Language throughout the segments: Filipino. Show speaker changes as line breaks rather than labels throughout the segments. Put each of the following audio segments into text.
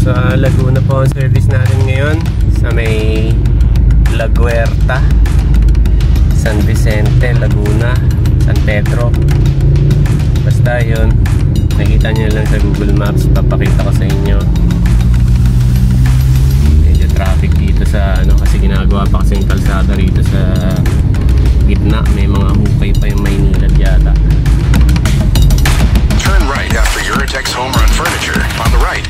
Sa Laguna po ang service natin ngayon, sa may La Guerta, San Vicente, Laguna, San Pedro. Basta yun, nakita nyo lang sa Google Maps, papakita ko sa inyo. Medyo traffic dito sa ano, kasi ginagawa pa kasi yung kalsada rito sa gitna. May mga hukay pa yung Maynilad yata.
Turn right after Eurotex Home Run Furniture on the right.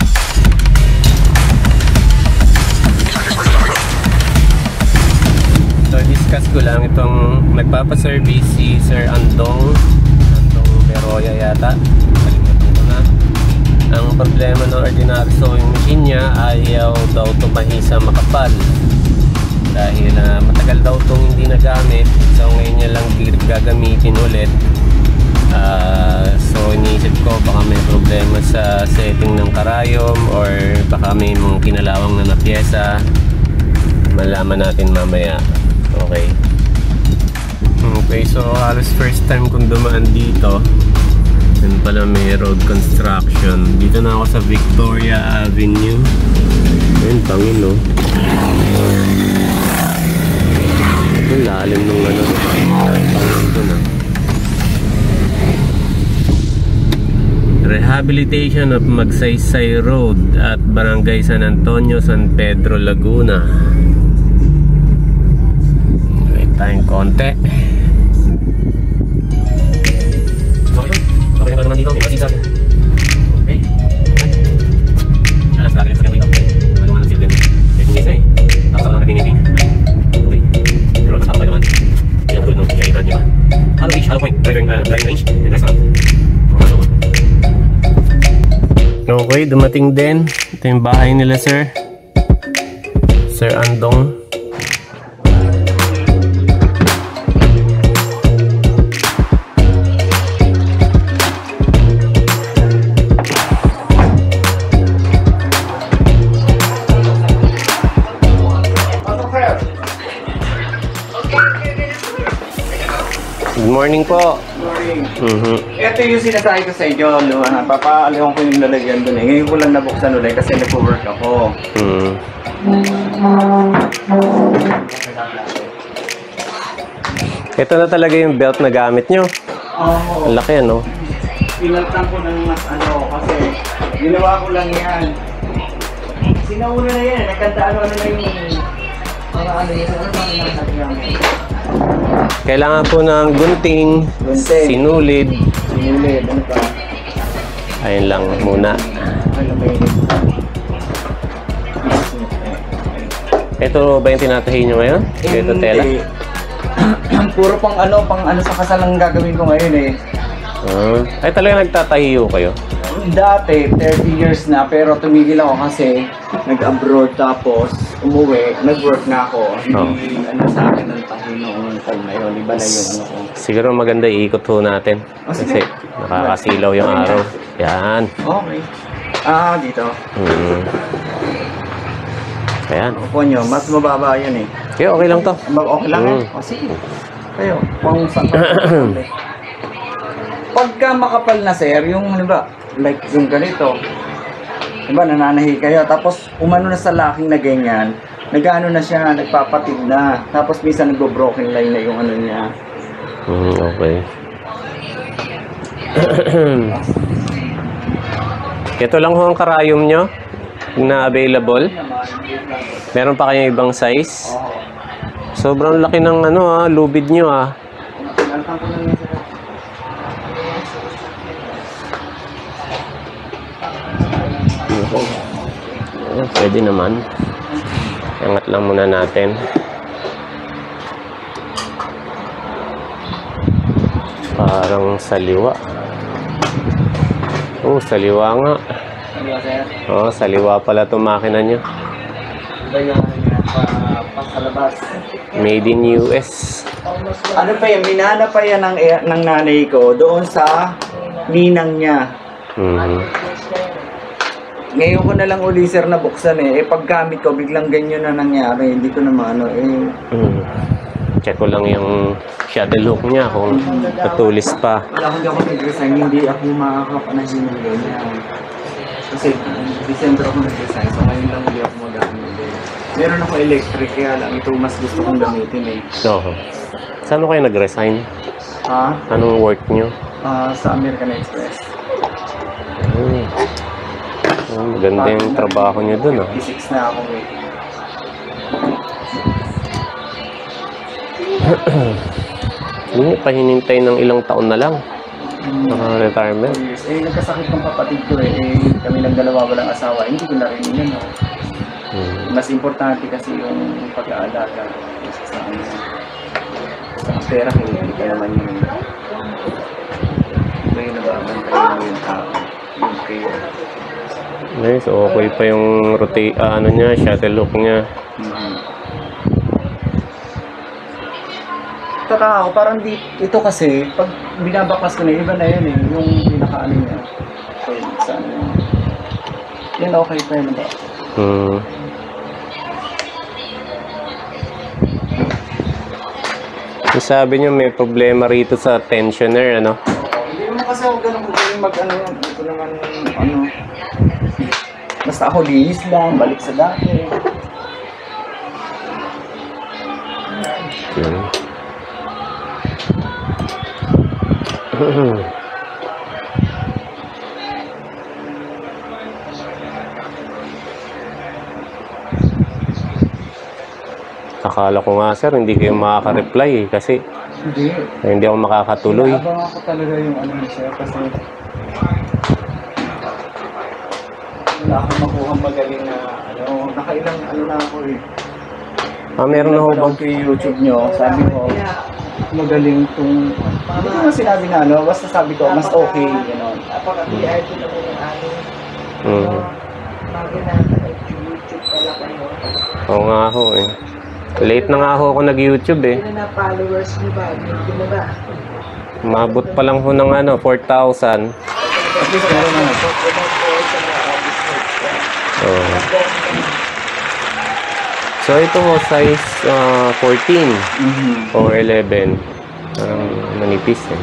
So discuss ko lang itong nagpapaservice si Sir Andong Beroya yata. Kalimutan ko na. Ang problema ng ordinary sewing machine niya, ayaw daw tumahi sa makapal. Dahil matagal daw itong hindi nagamit. So ngayon niya lang gagamitin ulit. So iniisip ko baka may problema sa setting ng karayom or baka may mga kinalawang na pyesa. Malaman natin mamaya. Okay. Okay, so halos first time kong dumaan dito. Yan pala may road construction. Dito na ako sa Victoria Avenue. Ayun, tangin no. Ang lalim nung ano. Tangin ko na. Rehabilitation of Magsaysay Road at Barangay San Antonio, San Pedro, Laguna. Wait tayong konti. Okay na naman dito, may masisag. Okay. Alas lagi sa dito. Ano naman ang silden? May tinisay. Tapos lang natin okay. Pero kasama naman. Yan tulad ng kailan nyo. Hollow point, driving range, and restaurant. Okay, dumating din. Ito yung bahay nila, sir. Sir Andong. Good morning po.
Ito yung sinasabi ko sa inyo, napapaalihon ko yung lalagyan doon eh. Ngayon ko lang nabuksan ulit kasi nag-work ako.
Ito na talaga yung belt na gamit nyo.
Oo.
Ang laki ano?
Pinaltan ko ng mas ano kasi ginawa ko lang yan. Sinauna na yan, nagkanta ano na yung mga ano yun, ano mga natin.
Kailangan po ng gunting, sinulid.
Ano pa?
Ayun lang muna. Ito ba yung tinatahi nyo ngayon? Ito tela?
Puro pang ano sa kasal ang gagawin ko ngayon eh.
Ay talaga nagtatahiyo kayo?
Dati, 30 years na, pero tumigil ako kasi nag-abroad tapos umuwi, nag-work na ako. Hindi ano sa akin ng tahi noong time na yun. Iba na yung ano ko.
Siguro maganda iikot ho natin. Kasi nakakasilaw yung araw. Yan.
Okay. Dito.
Ayan.
Opo nyo, mas mababa yan eh.
Okay, okay lang to.
Okay lang eh? O sige. Kayo, kung saan pagka makapal na sir, yung diba, like yung ganito, diba, nananahi kayo, tapos umano na sa laking na ganyan, nag-ano na siya, nagpapatig na, tapos minsan nagbo-broken line na yung ano niya.
Okay. Ito lang ho ang karayom nyo na available. Meron pa kayong ibang size? Sobrang laki ng ano lubid nyo Pwede naman. Angat lang muna natin. Parang saliwa. Saliwa nga. Saliwa pala itong makina nyo. Made in US.
Ano pa yan? Minana pa yan ng nanay ko doon sa ninang niya. Ngayon ko na lang uli sir na buksan eh. Paggamit ko, biglang ganyan na nangyari. Hindi ko na maano eh.
Check ko lang yung shuttle hook niya kung natulis pa.
Wala, hindi ako nag-resign. Hindi ako makakapanahin ng ganyan. Kasi December ako nag-design, so ngayon lang hindi ako magamit. Meron ako electric, kaya lang ito mas gusto kong gamitin eh.
Oo. Saan kayo nag-resign?
Ha?
Anong work nyo?
Sa American Express.
Maganda yung trabaho nyo dun, ah.
56 na ako eh.
Hindi, pahinintay ng ilang taon na lang. Retirement.
Years. Nagkasakit ng kapatid ko eh. Kami lang dalawa walang asawa. Hindi ko na rin yun. Mas importante kasi yung pag-aalaga sa amin. Sa pera, hindi ka naman yun. May nababantay mo yung tao. Yung kayo.
Nice, okay pa yung ano niya, shuttle hook niya.
Taka ako, parang ito kasi, pag binabakas ko na, iba na yun eh, yung pinakaano niya. Okay, saan yun? Yan okay pa yun ba?
Sabi niyo may problema rito sa tensioner, ano?
Hindi naman kasi ako ganun mag-ano yan. Ito naman, ano, basta ako linis lang, balik sa dati.
Akala ko nga sir, hindi kayo makaka-reply eh, kasi hindi ako makakatuloy.
Abang ako talaga yung ano siya kasi wala akong makuha magaling na ano, nakailang ano na ako eh.
Meron na ho ba?
Kay YouTube nyo, sabi ko, magaling itong, hindi ko na sinabi na ano, basta sabi ko, mas okay, gano'n.
Napaka-PRD na mo yung ating YouTube pala kayo.
Oo nga ho eh. Late na nga ho ako nag-YouTube eh.
Ilan na followers niyo ba? Hindi mo ba?
Mabot pa lang ho ng ano, 4,000.
At least meron na.
So ito ho, size 14 or 11. Parang manipis eh.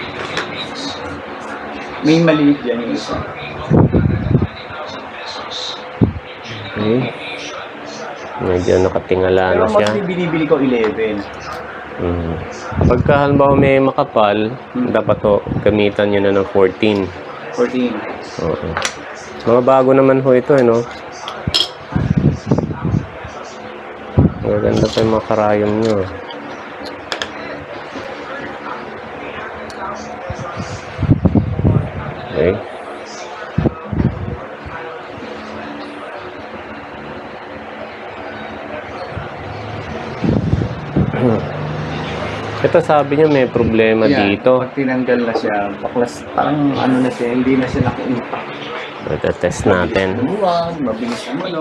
May maliit yan yung isa.
Okay. Medyo nakatingala
Pero
na siya.
mostly binibili ko 11.
Pagka halimbawa may makapal, dapat to gamitan nyo na ng 14.
14.
Oo. Mga bago naman ho ito, no? Maganda pa yung mga karayom nyo. Okay. Ito sabi niya may problema dito.
Pag tinanggal na siya, baklas, parang ano na siya, hindi na siya naka-impact.
Ito test natin.
Luwag, mabilis ang ano.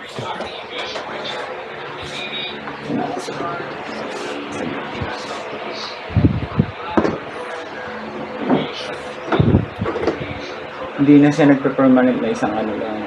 Hindi na siya nagpe-permanent na isang ano lang.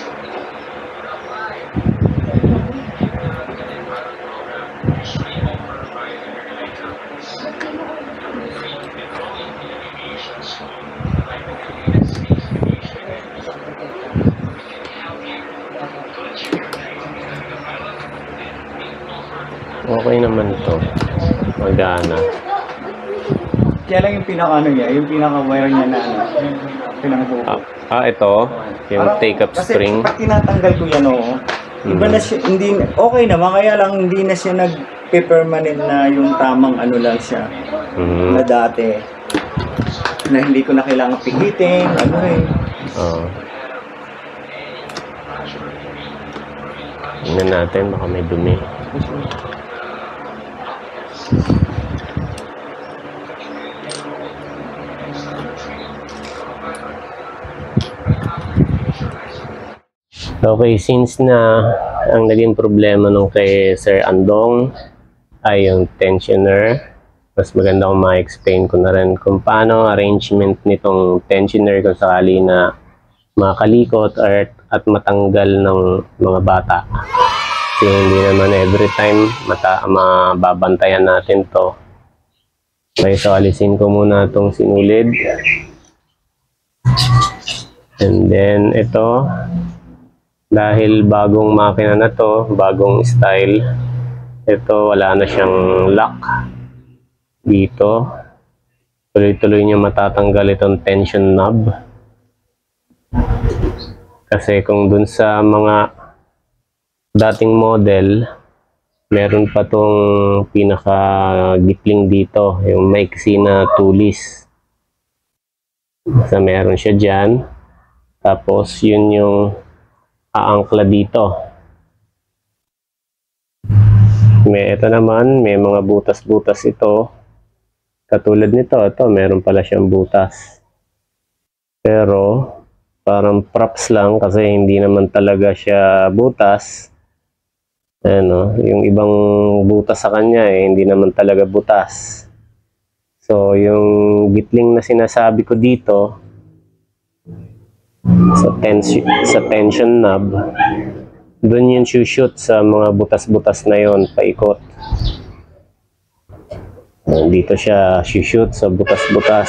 Okay naman to. Magana.
Kaya lang yung pinaka-ano niya, yung pinaka-wire niya na ano, pinaka-buko.
Ito. Yung take-up spring.
Kasi pag tinatanggal ko yan, iba na siya, hindi, okay naman, kaya lang hindi na siya nag-permanent na yung tamang ano lang siya. Na dati. Na hindi ko na kailangan pihitin, ano eh.
Tingnan natin, baka may dumi. Okay, since na ang naging problema nung kay Sir Andong ay yung tensioner, mas maganda kung ma-explain ko na rin kung paano arrangement nitong tensioner kung sakali na makalikot at matanggal ng mga bata. Kasi hindi naman every time mababantayan natin to. Okay, so alisin ko muna itong sinulid. And then ito, dahil bagong makina na to, bagong style, ito wala na siyang lock dito. Tuloy-tuloy niyo matatanggal itong tension knob. Kasi kung dun sa mga dating model, meron pa tong pinaka gitling dito, yung maiksi na tulis. So meron siya dyan. Tapos yun yung aangkla dito. Ito naman, may mga butas-butas ito. Katulad nito, ito meron pala siyang butas. Pero parang props lang kasi hindi naman talaga siya butas. Ano, yung ibang butas sa kanya hindi naman talaga butas. So yung gitling na sinasabi ko dito sa tension knob, doon yung shoot sa mga butas-butas na yon paikot. Dito siya shoot sa butas-butas.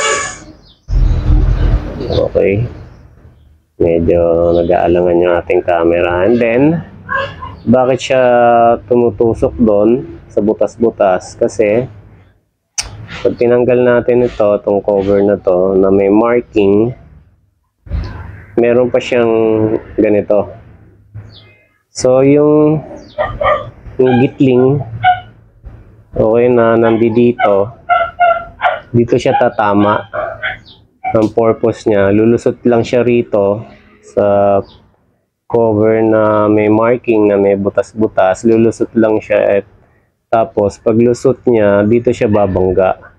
Okay. Medyo nag-aalangan yung ating camera. And then, bakit siya tumutusok doon sa butas-butas? Kasi, pag tinanggal natin ito, itong cover na to, na may marking, meron pa siyang ganito. So, yung gitling, okay na nandito, dito siya tatama. Ang purpose niya, lulusot lang siya rito sa cover na may marking na may butas-butas, lulusot lang siya at tapos paglusot niya, dito siya babangga.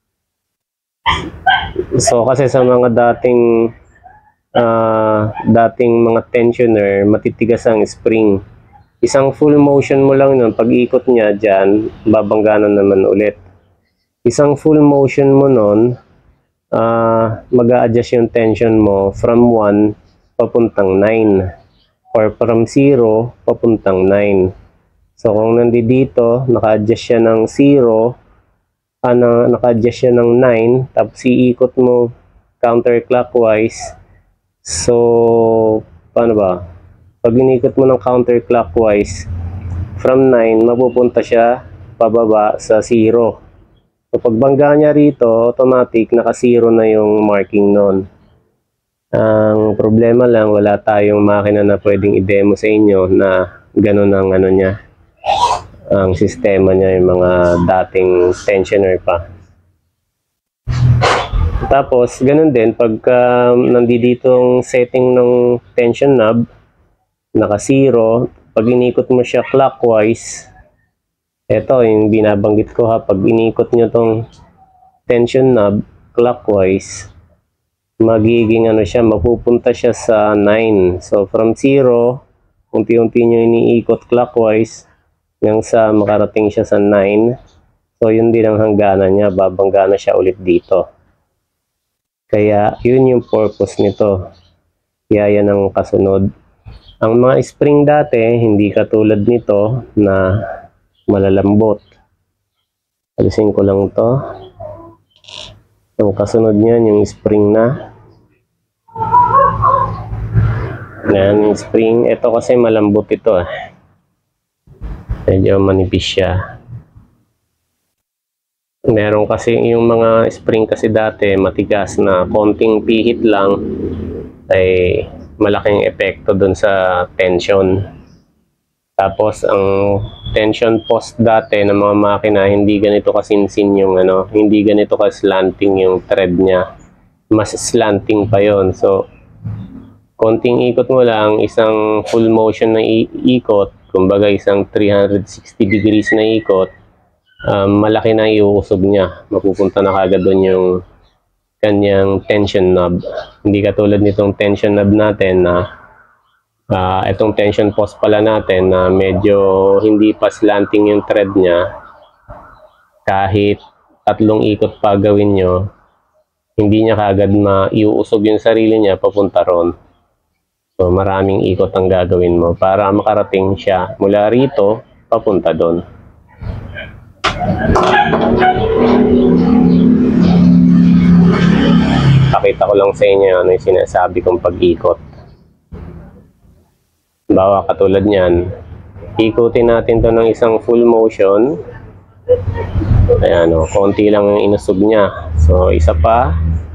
So kasi sa mga dating mga tensioner, matitigas ang spring. Isang full motion mo lang nun, pag ikot niya dyan, babangga na naman ulit. Isang full motion mo nun, mag-a-adjust yung tension mo from 1 papuntang 9 or from 0 papuntang 9. So kung nandito, naka-adjust siya ng 0, naka-adjust siya ng 9, tapos iikot mo counterclockwise. So paano ba? Pag inikot mo ng counterclockwise from 9, mapupunta siya pababa sa 0. So, pagbangga niya rito, automatic, naka-0 na yung marking nun. Ang problema lang, wala tayong makina na pwedeng i-demo sa inyo na ganun ang ano niya, ang sistema niya, yung mga dating tensioner pa. Tapos, ganun din, pagka nanditong setting ng tension knob, naka-0, pag inikot mo siya clockwise, ito yung binabanggit ko ha, pag inikot nyo tong tension knob clockwise, magiging ano siya, mapupunta siya sa 9. So from 0, unti-unti nyo iniikot clockwise hanggang sa makarating siya sa 9. So yun din ang hangganan niya, babangga na siya ulit dito. Kaya yun yung purpose nito. Kaya yan ang kasunod. Ang mga spring dati, hindi katulad nito na malalambot. Alisin ko lang to. Ang kasunod niyan, yung spring na. Yan, yung spring. Ito kasi malambot ito. Medyo manipis siya. Meron kasi yung mga spring kasi dati matigas na konting pihit lang ay malaking epekto dun sa tension. Tapos ang tension post dati ng mga makina, hindi ganito kasinsin yung ano, hindi ganito ka-slanting yung thread niya. Mas slanting pa yon. So konting ikot mo lang, isang full motion na ikot, kumbaga isang 360 degrees na ikot, malaki na iuusog niya. Mapupunta na kagad doon yung kanyang tension knob. Hindi katulad nitong tension knob natin na itong tension post pala natin na medyo hindi pa slanting yung thread niya. Kahit 3 ikot pa gawin nyo, hindi niya kagad maiuusog yung sarili niya papunta ron. So maraming ikot ang gagawin mo para makarating siya mula rito papunta doon. Pakita ko lang sa inyo ano yung sinasabi kong pag-ikot. Bawa katulad niyan, ikutin natin to ng isang full motion. Ayan o, konti lang yung inusog niya. So, isa pa.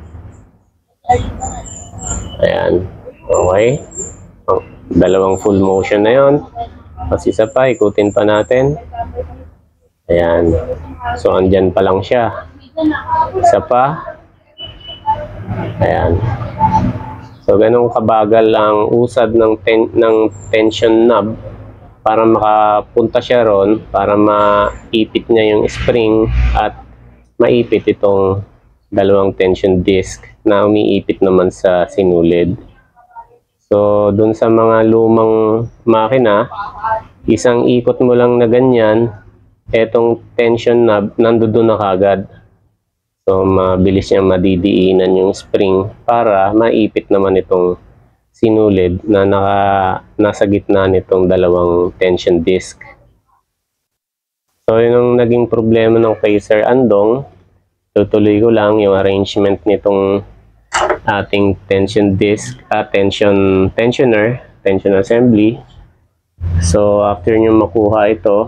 Ayan. Okay. Dalawang full motion na yon. Tapos isa pa, ikutin pa natin. Ayan. So, andyan pa lang siya. Isa pa. Ayan. So, ganun kabagal ang usad ng tension knob para makapunta siya ron, para maipit niya yung spring at maipit itong dalawang tension disc na umiipit naman sa sinulid. So, dun sa mga lumang makina, isang ikot mo lang na ganyan, etong tension knob, nandoon na kagad. So, mabilis niyang madidiinan yung spring para maipit naman itong sinulid na nasa gitna nitong dalawang tension disc. So, yun ang naging problema ng kay Sir Andong. Tutuloy ko lang yung arrangement nitong ating tension disc, tension assembly. So, after nyo makuha ito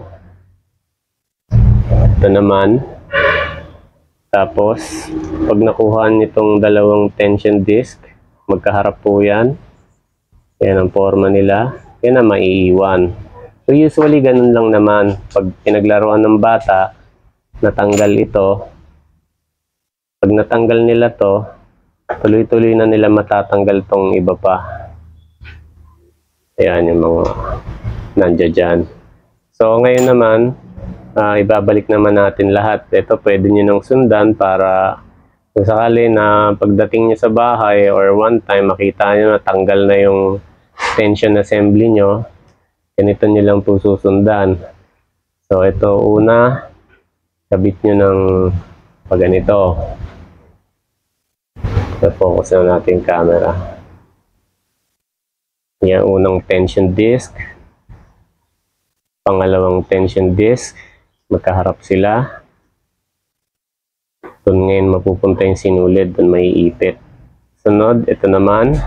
naman. Tapos, pag nakuha nitong dalawang tension disc, magkaharap po yan. Yan ang forma nila. Yan ang maiiwan. So, usually, ganun lang naman. Pag pinaglaruan ng bata, natanggal ito. Pag natanggal nila to, tuloy-tuloy na nila matatanggal tong iba pa. Ayan yung mga nandiyan dyan. So, ngayon naman, ibabalik naman natin lahat. Ito, pwede nyo nang sundan para kung sakali na pagdating nyo sa bahay or one time makita nyo na tanggal na yung tension assembly nyo, ganito nyo lang po susundan. So, ito una, kabit nyo ng pagganito. Na-focus na natin yung camera. Yan, unang tension disc. Pangalawang tension disc. Magkaharap sila. Doon ngayon mapupunta yung sinulid, doon may ipit. Sunod, ito naman.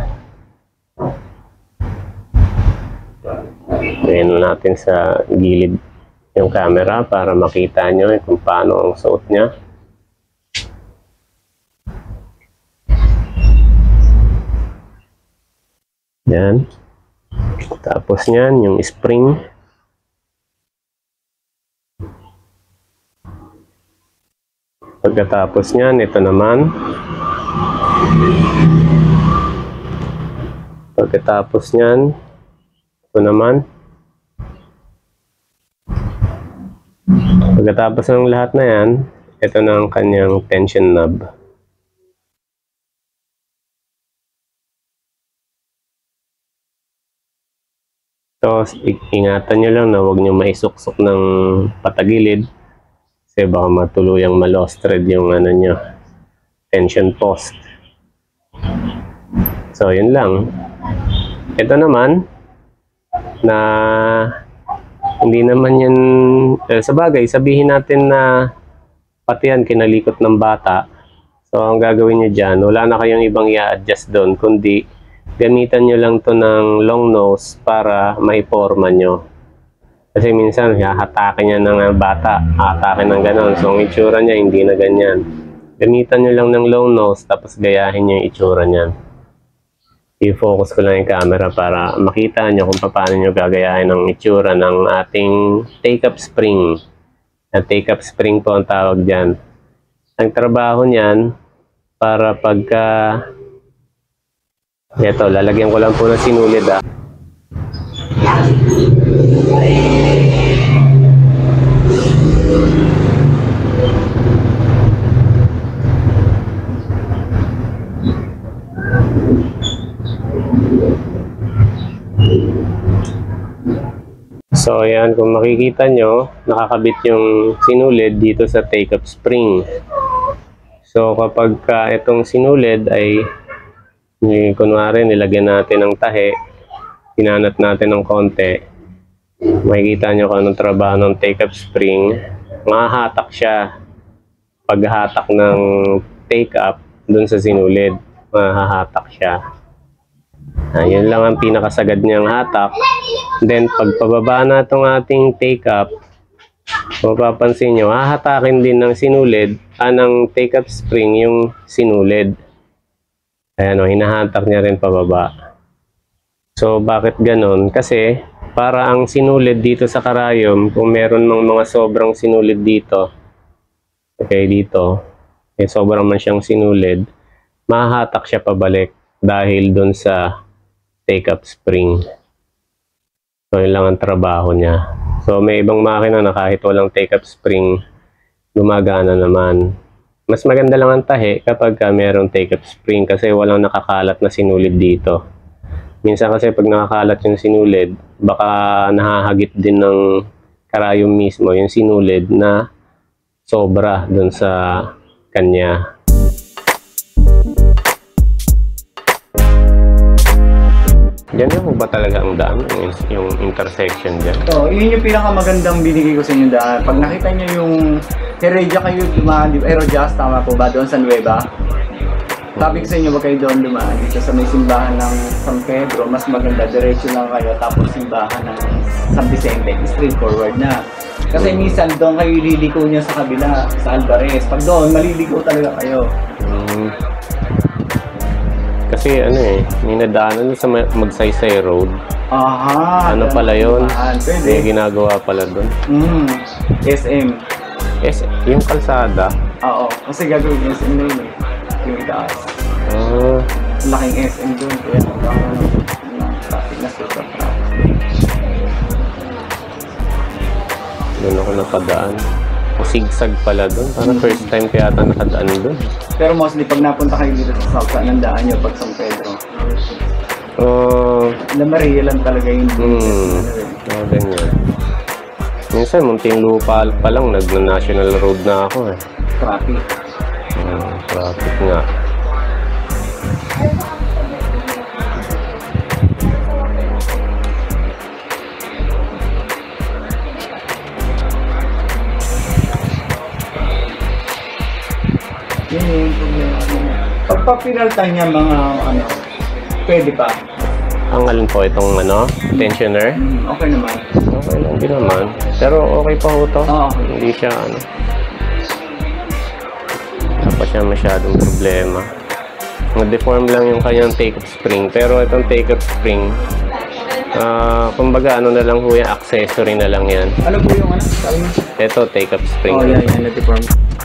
Ngayon natin sa gilid yung camera para makita nyo kung paano ang suot niya. Yan. Tapos yan, yung spring. Pagkatapos niyan, ito naman. Pagkatapos niyan, ito naman. Pagkatapos ng lahat na yan, ito na ang kanyang tension knob. So, ingatan nyo lang na huwag nyo maisuksok ng patagilid. Kasi baka matuluyang ma-lost thread yung ano nyo, tension post. So, yun lang. Ito naman, na hindi naman yan, sa bagay, sabihin natin na pati yan kinalikot ng bata. So, ang gagawin nyo dyan, wala na kayong ibang i-adjust doon, kundi gamitan nyo lang to ng long nose para maiporma nyo. Kasi minsan, hatakin niya ng bata, hatakin ng ganon. So, ang itsura niya, hindi na ganyan. Gamitan nyo lang ng long nose, tapos gayahin nyo yung itsura niyan. I-focus ko lang yung camera para makita nyo kung paano nyo gagayahin ang itsura ng ating take-up spring. Take-up spring po ang tawag dyan. Ang trabaho niyan, para pagka ito, lalagyan ko lang po ng sinulid So, ayan, kung makikita nyo, nakakabit yung sinulid dito sa take-up spring. So, kapag itong sinulid ay kunwari, nilagyan natin ng tahe, pinanat natin ng konti, makikita nyo kung anong trabaho ng take-up spring, mahahatak siya paghahatak ng take-up dun sa sinulid. mahahatak siya. Yun lang ang pinakasagad niyang hatak. Then pag pababa na itong ating take up, mapapansin nyo, hahatakin din ng sinulid, ng take up spring yung sinulid. Ayan o, hinahatak niya rin pababa. So bakit ganon? Kasi para ang sinulid dito sa karayom, kung meron mga sobrang sinulid dito, okay, dito, sobrang man siyang sinulid, mahahatak siya pabalik dahil dun sa take-up spring. So, yun lang ang trabaho niya. So, may ibang makina na kahit walang take-up spring, gumagana naman. Mas maganda lang ang tahi kapag merong take-up spring kasi walang nakakalat na sinulid dito. Minsan kasi pag nakakalat yung sinulid, baka nahahagip din ng karayom mismo yung sinulid na sobra dun sa kanya. Diyan na po ba talaga ang daan, yung intersection dyan?
So, yun yung pinakamagandang binigay ko sa inyo daan. Pag nakita nyo yung Heredia kayo dumaan, di ba? Aerojas, tama po ba? Doon sa Nueva. Sabi ko sa inyo, wag kayo doon dumaan. Dito sa may simbahan ng San Pedro, mas maganda, diretso lang kayo. Tapos simbahan ng San Vicente, straightforward na. Kasi minsan doon kayo ililiko nyo sa kabila, sa Alvarez. Pag doon, maliligo talaga kayo.
Kasi ano may nadaanan sa Magsaysay Road.
Aha.
Ano pala yun?
Pwede.
May ginagawa pala doon.
SM.
Yung kalsada?
Oo. Kasi gagawin yung SM na yun eh. Yung itaas. Laking SM doon. Kaya traffic na super traffic.
Doon ako napadaan. Zigzag pala doon. Parang first time kaya ata nakadaan doon.
Pero mostly pag napunta kayo dito sa South, saan ang daan nyo pag San Pedro? La Maria lang talaga yun.
Ganyan. Minsan, munting lupa pa lang, nag-national road na ako eh.
Traffic.
Traffic nga.
Yun yung problema. Pagpapiralta niya mga pwede pa.
Ang alin po itong tensioner?
Okay naman.
Okay lang din naman. Pero okay pa ho to.
Okay.
Hindi siya wala pa siya masyadong problema. Nag-deform lang yung kanyang take-up spring. Pero itong take-up spring, kumbaga na lang ho yan, accessory na lang yan.
Ano po yung sabi mo?
Ito, take-up spring.
Oh, yeah, na-deform.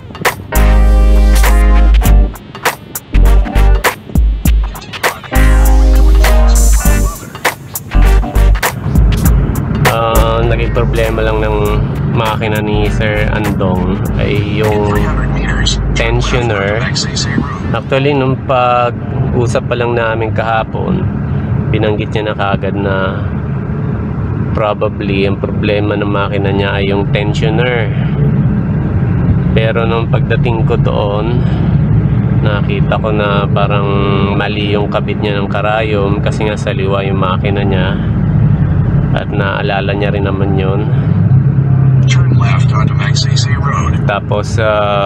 Naging problema lang ng makina ni Sir Andong ay yung tensioner. Actually, nung pag-usap pa lang namin kahapon, binanggit niya na kaagad na probably ang problema ng makina niya ay yung tensioner. Pero nung pagdating ko doon, nakita ko na parang mali yung kabit niya ng karayom kasi nga sa liwa yung makina niya. At naalala niya rin naman yun.
Turn left onto Magsaysay Road.
Tapos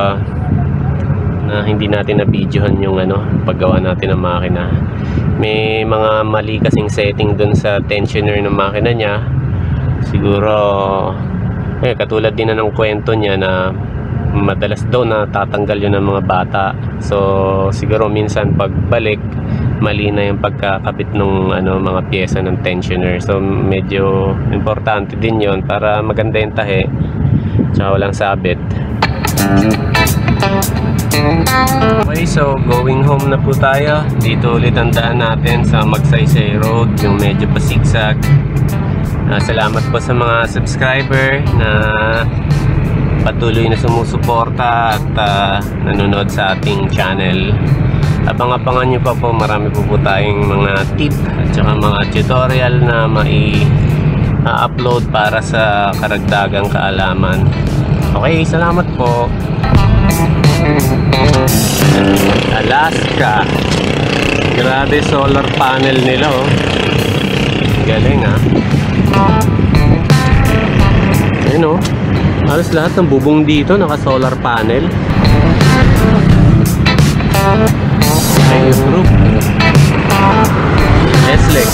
na hindi natin na-videohan yung paggawa natin ng makina. May mga mali kasing setting dun sa tensioner ng makina niya. Siguro katulad din na ng kwento niya na madalas daw na tatanggal yun ng mga bata. So siguro minsan pagbalik mali na yung pagkakabit ng mga pyesa ng tensioner. So medyo importante din yon para maganda yung tahi tsaka walang sabit. Okay, so going home na po tayo. Dito ulit ang daan natin sa Magsaysay Road, yung medyo pasigsag. Salamat po sa mga subscriber na patuloy na sumusuporta at nanonood sa ating channel. Abang-abangan nyo pa po, marami po tayong mga tip at saka mga tutorial na mai-upload para sa karagdagang kaalaman. Okay, salamat po. Alaska. Grabe solar panel nila Galing Ayun halos lahat ng bubong dito naka solar panel. Ayos group. S-Lex.